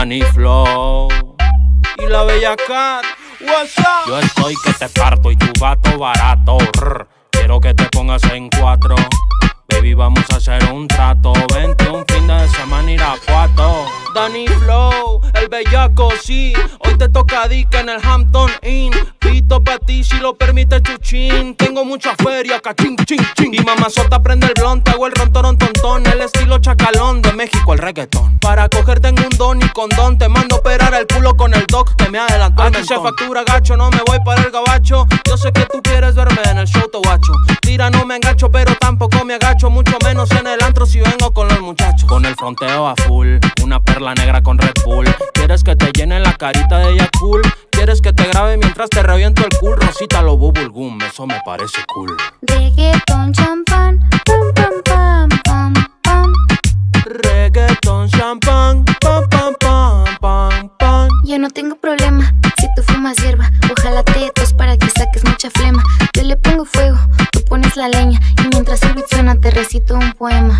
Danny Flow y la bella Cat. What's up? Yo estoy que te parto y tu vato barato. Quiero que te pongas en 4. Baby, vamos a hacer un trato. Vente un fin de semana Irapuato. Danny Flow, el bellaco, sí. Hoy te toca dica en el Hampton Inn. Pito pa' ti si lo permite Chuchín. Tengo mucha feria, cachín, chin, chin. Y mamazota prende el blonde, hago el rontorón tontón. El estilo chacalón, de México el reggaetón. Para cogerte en un don y condón. Te mando a operar el culo con el doc que me adelantó el mentón. Aquí se factura gacho, no me voy para el gabacho. Yo sé que tú quieres verme en el show, te guacho. Tira, no me engancho, pero tampoco me agacho. Mucho menos en el antro si vengo con los muchachos. Con el fronteo a full, una perla negra con Red Bull. ¿Quieres que te llene la carita de ella cool? ¿Quieres que te grabe mientras te reviento el cool? Rosita lo bubble gum, eso me parece cool. Reggaeton, champán, pam, pam, pam, pam, pam. Reggaeton, champán, pam, pam, pam, pam, pam. Yo no tengo problema si tú fumas hierba. Ojalá te tos para que saques mucha flema. Yo le pongo fuego, tú pones la leña. Y mientras el beat suena te recito un poema.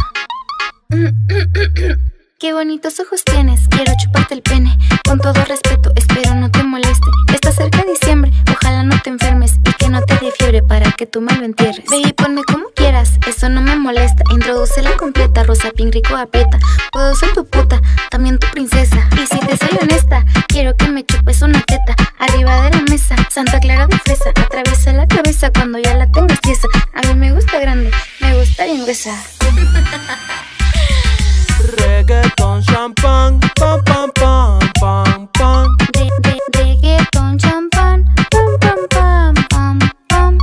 Qué bonitos ojos tienes, quiero chuparte el pene. Con todo respeto, espero no te moleste. Está cerca diciembre, ojalá no te enfermes. Y que no te dé fiebre para que tú me lo entierres. Ve y ponme como quieras, eso no me molesta. Introdúcela completa, rosa, pink, rico, apeta. Puedo ser tu puta, también tu princesa. Y si te soy honesta, quiero que me chupes una teta. Arriba de la mesa, Santa Clara de fresa. Atraviesa la cabeza cuando ya la tengas tiesa. A mí me gusta grande, me gusta bien gruesa. Reggaeton, champán, pam, pam, pam, pam, pam. Reggaeton, champán, pam, pam, pam, pam, pam.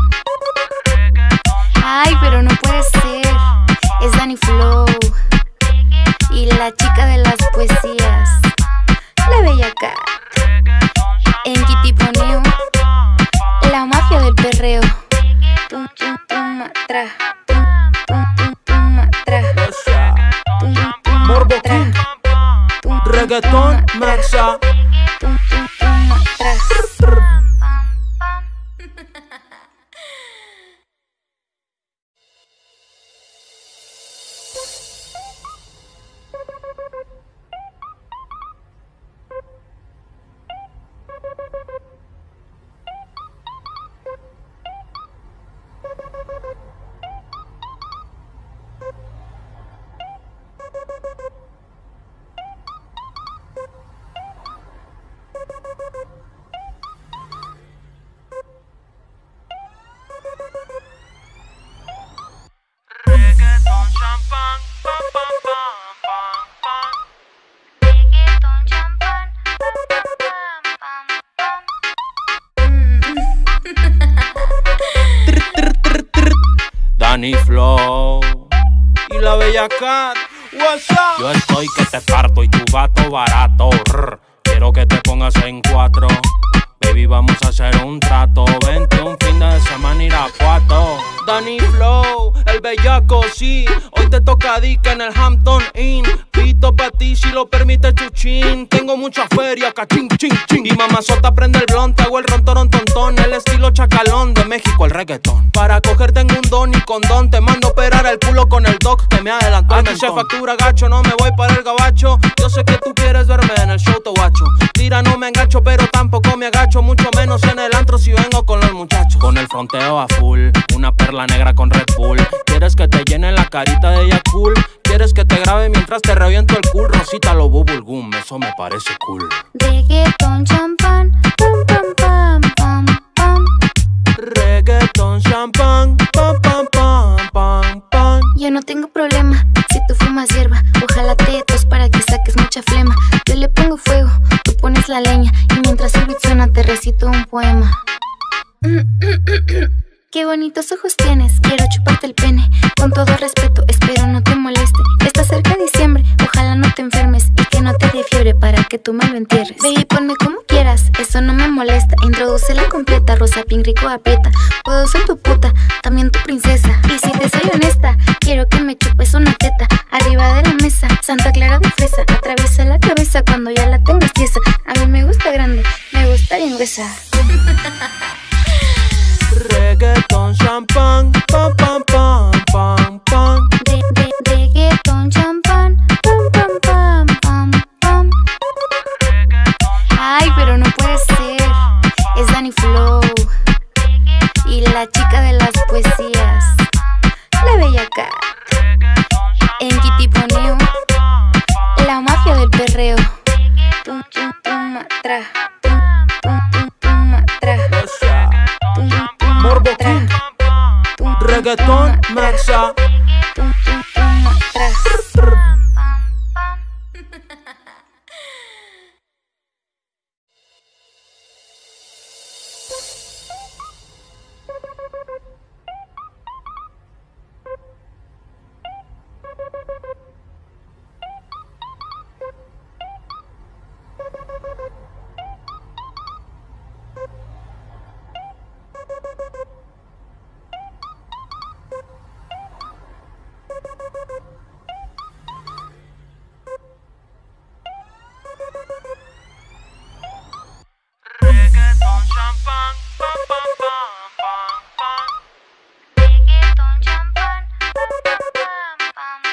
Ay, pero no puede ser. Es Danny Flow y la chica de las poesías, la bella Cat. En Kitiponeo, la mafia del perreo. Tum, tum, tum, matra. Tum, tum, tum, tum, matra. Morbo King, reggaeton, maxa. Reggaeton, champán, pam, pam, pam, pam, pam. Reggaeton, champán, pam, pam, pam, pam. Danny Flow y la bella Cat. What's up? Yo estoy que te parto y tu vato barato. Quiero que te pongas en 4. Baby, vamos a hacer un trato. Vente un fin de semana Irapuato. Danny Flow, el bellaco, sí. Hoy te toca dica en el Hampton Inn. Pito pa' ti si lo permite Chuchín. Tengo mucha feria, cachín, chin, chin. Y mamazota prende el blonde, hago el rontorón tontón. El estilo chacalón, de México el reggaetón. Para cogerte en un don y condón. Te mando a operar el culo con el doc que me adelantó el mentón. Aquí se factura gacho, no me voy para el gabacho. Yo sé que tú quieres verme en el show, te guacho. Tira, no me engancho, pero tampoco me agacho. Mucho menos en el antro si vengo con los muchachos. Con el fronteo a full, una perla negra con Red Bull. ¿Quieres que te llene la carita de ella cool? ¿Quieres que te grabe mientras te reviento el cool? Rosita lo bubble gum, eso me parece cool. Reggaeton, champán, pam, pam, pam, pam, pam. Reggaeton, champán, pam, pam, pam, pam, pam. Yo no tengo problema si tú fumas hierba. Ojalá te tos para que saques mucha flema. Yo le pongo fuego, tú pones la leña. Y mientras el beat suena te recito un poema. Qué bonitos ojos tienes, quiero chuparte el pene. Con todo respeto, espero no te moleste. Está cerca diciembre, ojalá no te enfermes. Y que no te dé fiebre para que tú me lo entierres. Ve y ponme como quieras, eso no me molesta. Introdúcela completa, rosa, pink, rico, apeta. Puedo ser tu puta, también tu princesa. Y si te soy honesta, quiero que me chupes una teta. Arriba de la mesa, Santa Clara de fresa. Atraviesa la cabeza cuando ya la tengas tiesa. A mí me gusta grande, me gusta bien gruesa. Reggaeton, champán, pam, pam, pam, pam, pam. Reggaeton, champán, pam, pam, pam, pam, pam. tra, tra, Morbo King, reggaetón, Maxa. Reggaeton, champán, pam, pam, pam, pam, pam. Reggaeton, champán, pam,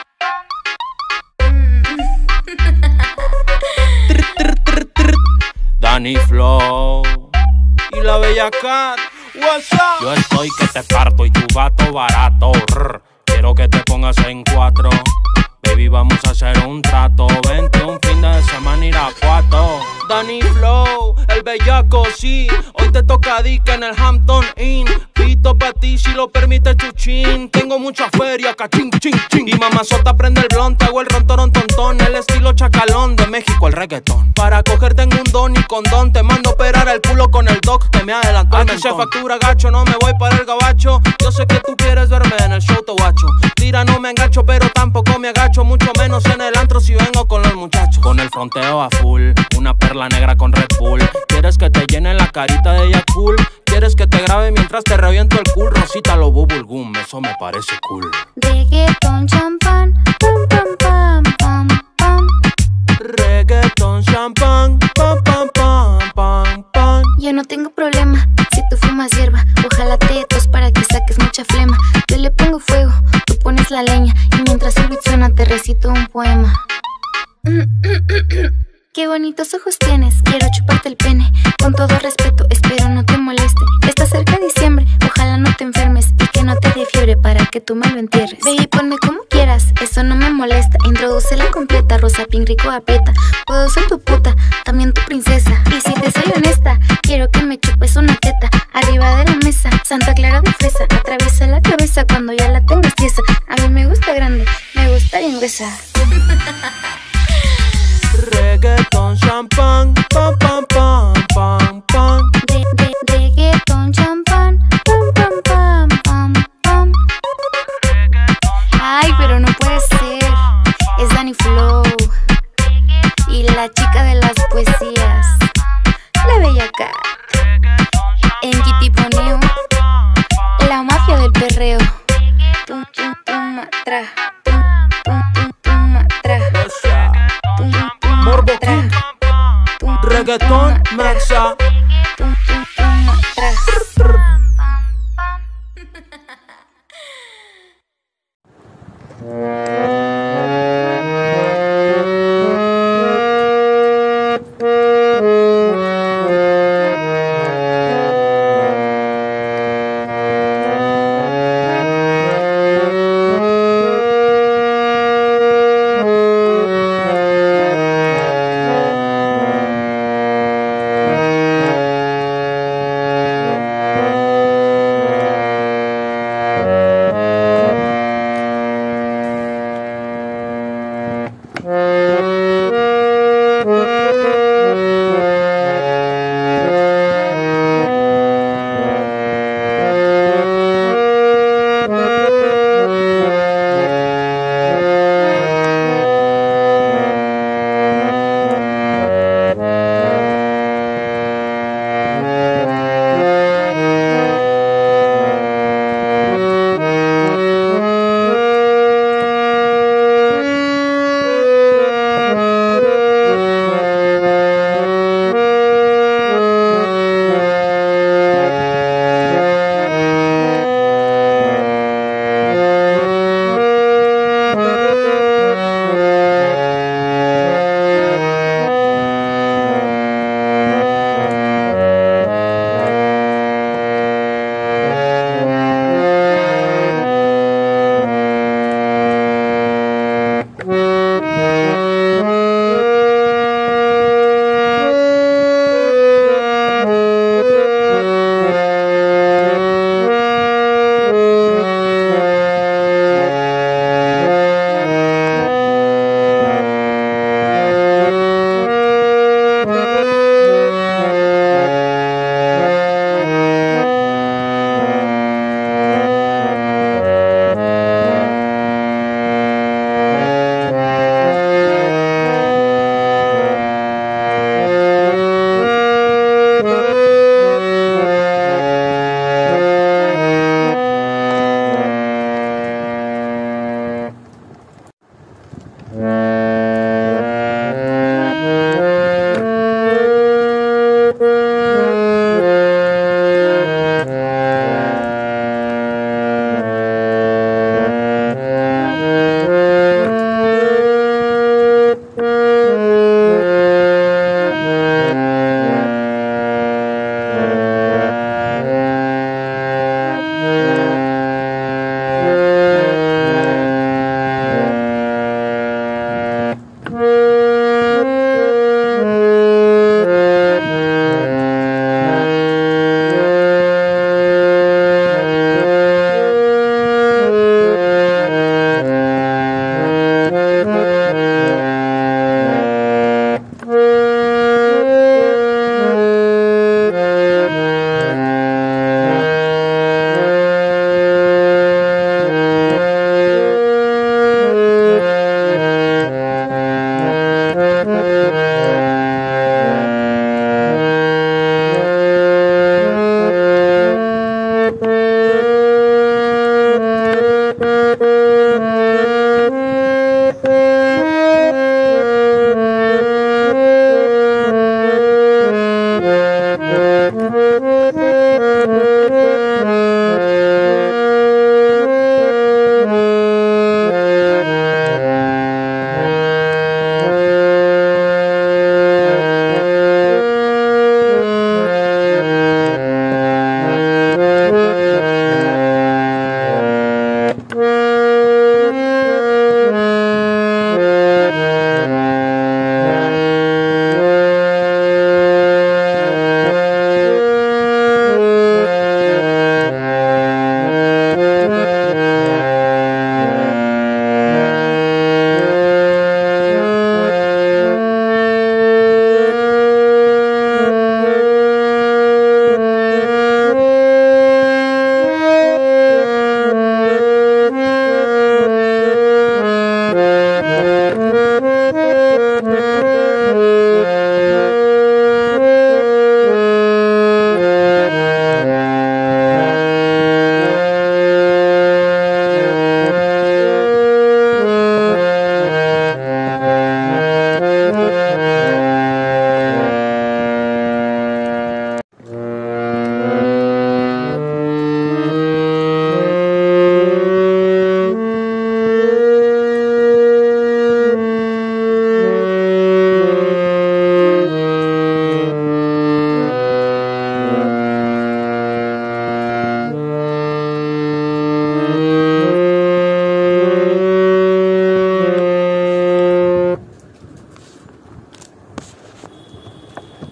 pam, pam. Danny Flow y la bella Cat. What's up? Yo estoy que te parto y tu vato barato. Quiero que te pongas en cuatro. Baby, vamos a hacer un trato. Vente un fin de semana Irapuato. Danny Flow, el bellaco, sí. Hoy te toca dica en el Hampton Inn. Pito pa' ti si lo permite Chuchín. Tengo mucha feria, cachín, ching, ching. Y mamazota prende el blonde, hago el rontorón tontón. El estilo chacalón de México, el reggaetón. Para cogerte en un don y condón. Te mando a operar el culo con el doc que me adelantó el mentón. Aquí se factura gacho, no me voy para el gabacho. Yo sé que tú quieres verme en el show, te guacho. Tira, no me engancho, pero tampoco me agacho. Mucho menos en el antro si vengo con los muchachos. Con el fronteo a full, una perla negra con Red Bull. ¿Quieres que te llene la carita de ella cool? ¿Quieres que te grabe mientras te reviento el cool? Rosita lo bubble gum, eso me parece cool. Reggaeton, champán, pam, pam, pam, pam, pam. Reggaeton, champán, pam, pam, pam, pam, pam. Yo no tengo problema si tú fumas hierba. Ojalá te tos para que saques mucha flema. Yo le pongo fuego, tú pones la leña. Y mientras el beat suena te recito un poema. Qué bonitos ojos tienes, quiero chuparte el pene. Con todo respeto, espero no te moleste. Está cerca diciembre, ojalá no te enfermes. Y que no te dé fiebre para que tú me lo entierres. Baby, ponme como quieras, eso no me molesta. Introdúcela completa, rosa, pink, rico, aprieta. Puedo ser tu puta, también tu princesa. Y si te soy honesta, quiero que me chupes una teta. Arriba de la mesa, Santa Clara de fresa. Atraviesa la cabeza cuando ya la tengas tiesa. A mí me gusta grande, me gusta bien gruesa. Reggaeton, champán, pam, pam, pam, pam, pam. Reggaeton, champán, pam, pam, pam, pam, pam. Ay, pero no puede ser. Es Danny Flow y la chica de las poesías, la bella Cat. En Kitiponeo, la mafia del perreo. Tum, tum, tum, tra, tum, tum, tum, tum, tra. Morbo King, reggaetón, Maxa.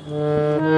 pam.